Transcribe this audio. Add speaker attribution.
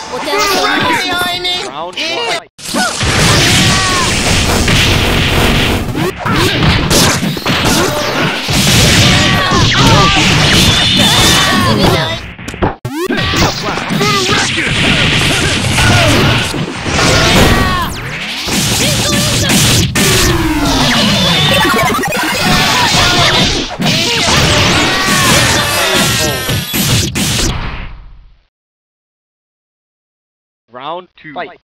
Speaker 1: お手合わせお願いします。
Speaker 2: Round one. Round two. Fight.